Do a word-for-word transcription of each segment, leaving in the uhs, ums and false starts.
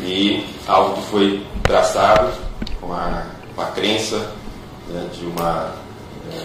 e algo que foi traçado com a, com a crença, né, de uma, é,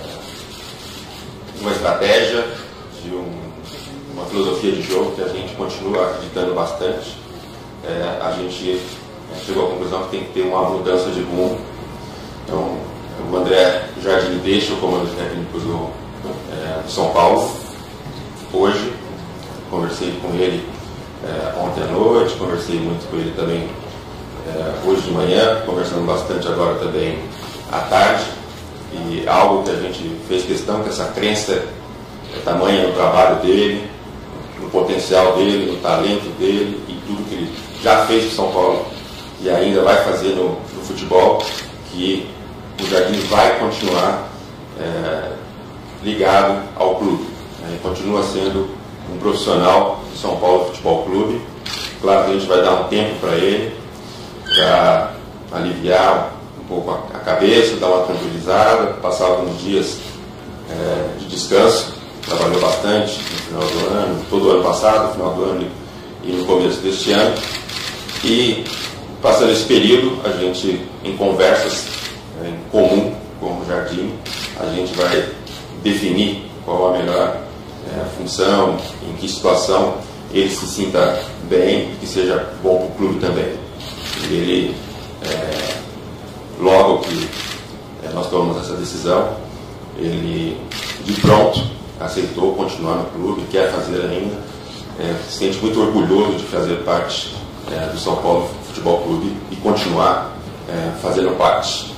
uma estratégia, de um, uma filosofia de jogo que a gente continua acreditando bastante. É, a gente é, chegou à conclusão que tem que ter uma mudança de rumo. Então, o André Jardim deixa o comando técnico do, é, do São Paulo hoje. Conversei com ele é, ontem à noite, conversei muito com ele também é, hoje de manhã, conversando bastante agora também à tarde. E algo que a gente fez questão, que essa crença é tamanha no trabalho dele, no potencial dele, no talento dele e tudo que ele já fez no São Paulo e ainda vai fazer no, no futebol, que o Jardim vai continuar é, ligado ao clube. Ele continua sendo um profissional do São Paulo Futebol Clube. Claro que a gente vai dar um tempo para ele, para aliviar um pouco a cabeça, dar uma tranquilizada, passar alguns dias é, de descanso. Trabalhou bastante no final do ano, todo o ano passado, no final do ano e no começo deste ano. E passando esse período, a gente, em conversas é, em comum com o Jardim, a gente vai definir qual a melhor é, função, em que situação ele se sinta bem e que seja bom para o clube também. E ele, é, logo que é, nós tomamos essa decisão, ele de pronto aceitou continuar no clube, quer fazer ainda, é, se sente muito orgulhoso de fazer parte é, do São Paulo Futebol Clube e continuar é, fazendo parte.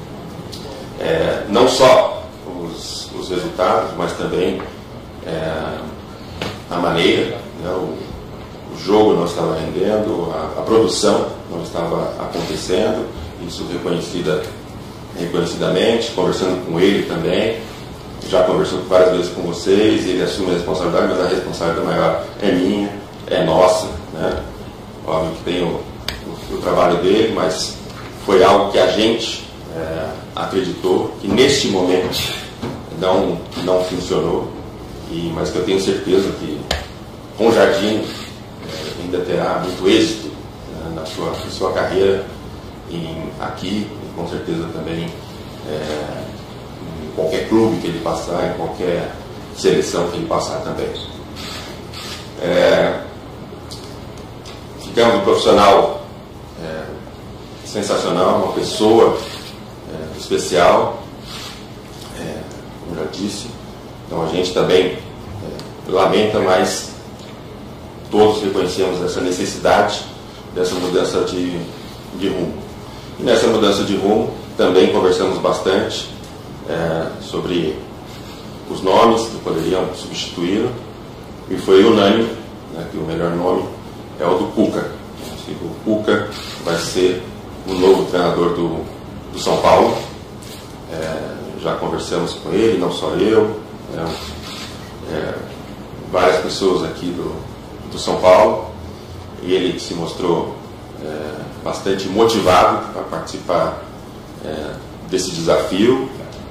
É, não só os, os resultados, mas também é, a maneira, né, o, o jogo não estava rendendo, a, a produção não estava acontecendo, isso reconhecida, reconhecidamente, conversando com ele também. Já conversou várias vezes com vocês, ele assume a responsabilidade, mas a responsabilidade maior é minha, é nossa, né? Óbvio que tem o, o, o trabalho dele, mas foi algo que a gente é, acreditou que neste momento não, não funcionou, e, mas que eu tenho certeza que com o Jardim é, ainda terá muito êxito né, na, sua, na sua carreira em, aqui, e com certeza também é, em qualquer clube que ele passar, em qualquer seleção que ele passar também. É, ficamos um profissional é, sensacional, uma pessoa é, especial, é, como já disse. Então a gente também é, lamenta, mas todos reconhecemos essa necessidade dessa mudança de, de rumo. E nessa mudança de rumo também conversamos bastante é, sobre os nomes que poderiam substituí-lo, e foi unânime, né, que o melhor nome é o do Cuca. O Cuca vai ser o novo treinador do, do São Paulo. É, já conversamos com ele, não só eu, né, é, várias pessoas aqui do, do São Paulo, e ele se mostrou é, bastante motivado para participar é, desse desafio.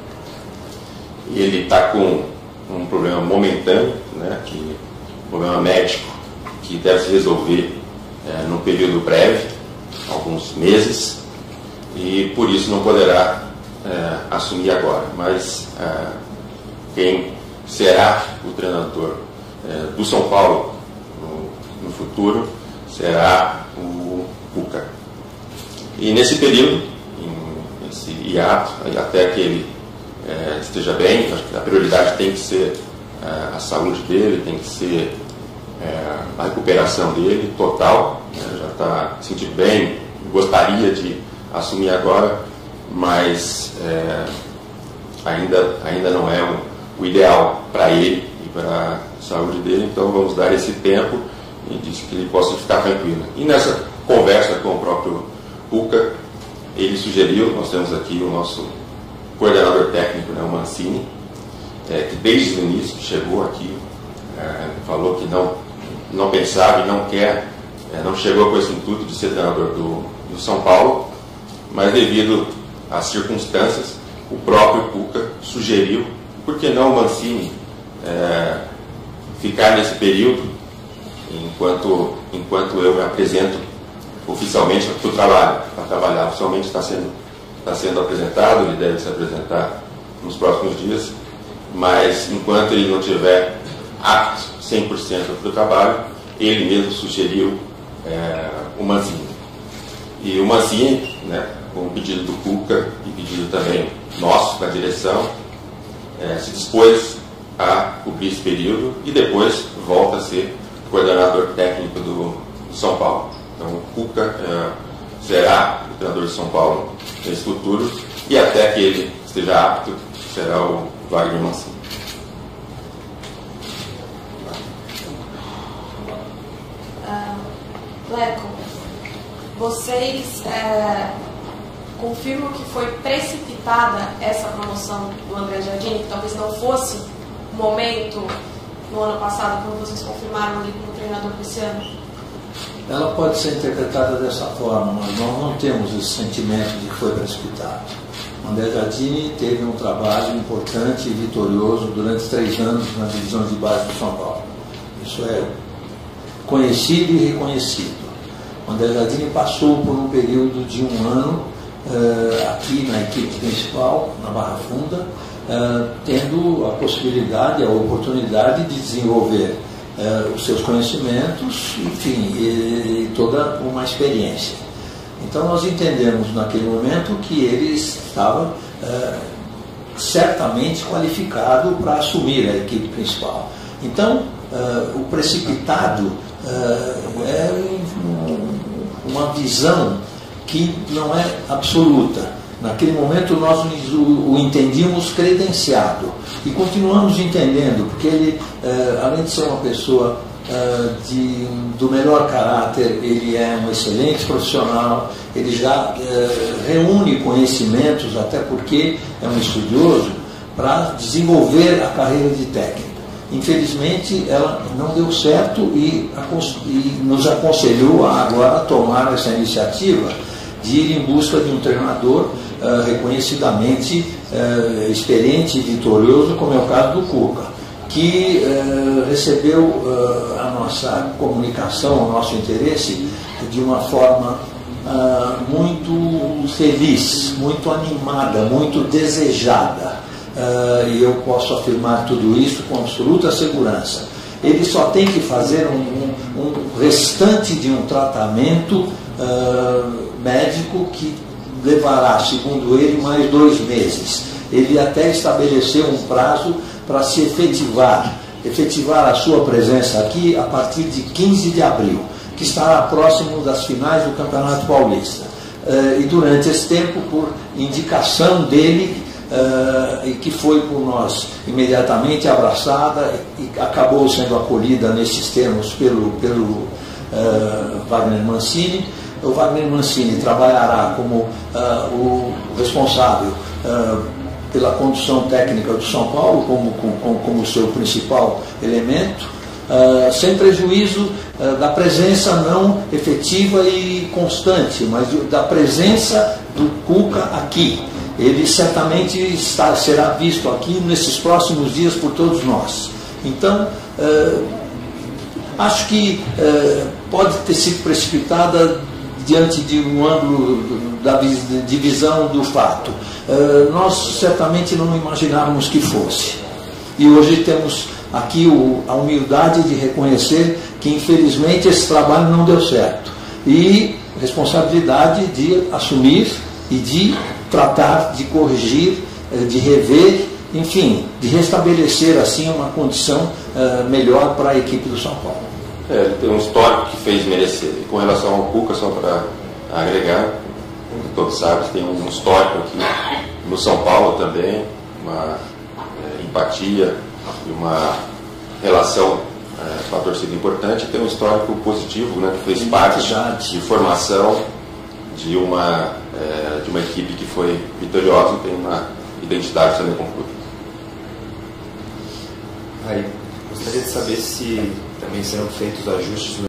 E ele está com um problema momentâneo, né, que, um problema médico, que deve se resolver é, num período breve, alguns meses, e por isso não poderá é, assumir agora. Mas é, quem será o treinador é, do São Paulo no, no futuro será o Cuca. E nesse período, em, nesse hiato, até que ele é, esteja bem, acho que a prioridade tem que ser é, a saúde dele, tem que ser é, a recuperação dele total, né, já está se sentindo bem, gostaria de assumir agora, mas é, ainda, ainda não é o, o ideal para ele e para a saúde dele, então vamos dar esse tempo e disse que ele possa ficar tranquilo. E nessa conversa com o próprio Cuca, ele sugeriu, nós temos aqui o nosso coordenador técnico, né, o Mancini, é, que desde o início que chegou aqui, é, falou que não, não pensava e não quer, é, não chegou com esse intuito de ser treinador do, do São Paulo, mas devido às circunstâncias, o próprio Cuca sugeriu, por que não o Mancini é, ficar nesse período, enquanto, enquanto eu me apresento oficialmente para o trabalho, para trabalhar. Oficialmente está sendo, está sendo apresentado, ele deve se apresentar nos próximos dias, mas enquanto ele não tiver apto cem por cento para o trabalho, ele mesmo sugeriu é, o Mancini. E o Mancini, né, com o pedido do Cuca e pedido também nosso, da direção, é, se dispôs a cobrir esse período e depois volta a ser coordenador técnico do, do São Paulo. Então o Cuca é, será o treinador de São Paulo nesse futuro e até que ele esteja apto será o Wagner Mancini. Uh, Leco, vocês é, confirmam que foi precipitada essa promoção do André Jardim, que talvez não fosse o momento no ano passado, quando vocês confirmaram ele como treinador desse ano? Ela pode ser interpretada dessa forma, mas nós não temos esse sentimento de que foi precipitado. André Jardine teve um trabalho importante e vitorioso durante três anos na divisão de base do São Paulo. Isso é conhecido e reconhecido. André Jardine passou por um período de um ano uh, aqui na equipe principal, na Barra Funda, uh, tendo a possibilidade, a oportunidade de desenvolver uh, os seus conhecimentos, enfim, e, e toda uma experiência. Então nós entendemos naquele momento que ele estava uh, certamente qualificado para assumir a equipe principal. Então, uh, o precipitado uh, é um, uma visão que não é absoluta. Naquele momento nós o, o entendíamos credenciado e continuamos entendendo, porque ele, uh, além de ser uma pessoa uh, de, do melhor caráter, ele é um excelente profissional, ele já uh, reúne conhecimentos, até porque é um estudioso, para desenvolver a carreira de técnico. Infelizmente, ela não deu certo e, e nos aconselhou a agora tomar essa iniciativa de ir em busca de um treinador uh, reconhecidamente uh, experiente e vitorioso, como é o caso do Cuca, que uh, recebeu uh, a nossa comunicação, o nosso interesse de uma forma uh, muito feliz, muito animada, muito desejada. Uh, e eu posso afirmar tudo isso com absoluta segurança. Ele só tem que fazer um, um, um restante de um tratamento uh, médico que levará, segundo ele, mais dois meses. Ele até estabeleceu um prazo para se efetivar, efetivar a sua presença aqui a partir de quinze de abril, que estará próximo das finais do Campeonato Paulista. Uh, e durante esse tempo, por indicação dele, Uh, e que foi por nós imediatamente abraçada e acabou sendo acolhida nesses termos pelo, pelo uh, Wagner Mancini. O Wagner Mancini trabalhará como uh, o responsável uh, pela condução técnica do São Paulo, como, como, como seu principal elemento, uh, sem prejuízo uh, da presença não efetiva e constante, mas da presença do Cuca aqui. Ele certamente está, será visto aqui nesses próximos dias por todos nós. Então, uh, acho que uh, pode ter sido precipitada diante de um ângulo da divisão do fato. Uh, nós certamente não imaginávamos que fosse. E hoje temos aqui o, a humildade de reconhecer que, infelizmente, esse trabalho não deu certo. E responsabilidade de assumir e de tratar de corrigir, de rever, enfim, de restabelecer assim uma condição uh, melhor para a equipe do São Paulo. É, ele tem um histórico que fez merecer. E com relação ao Cuca, só para agregar, como todos sabem, tem um histórico aqui no São Paulo também, uma é, empatia e uma relação é, com a torcida importante. Tem um histórico positivo, né, que fez parte de formação de uma, é, de uma equipe que foi vitoriosa e tem uma identidade também com o clube. Aí, gostaria de saber se também serão feitos ajustes no